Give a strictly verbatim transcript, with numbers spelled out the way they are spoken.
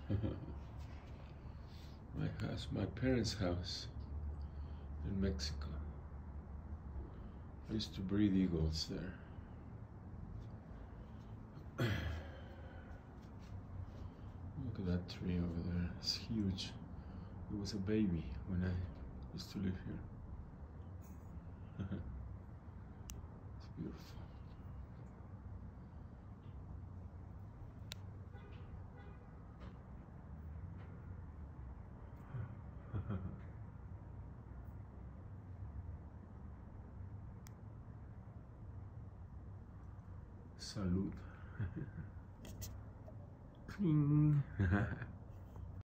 My house, my parents' house in Mexico. I used to breed eagles there. Look at that tree over there, it's huge. It was a baby when I used to live here. It's beautiful. Salud. Cling.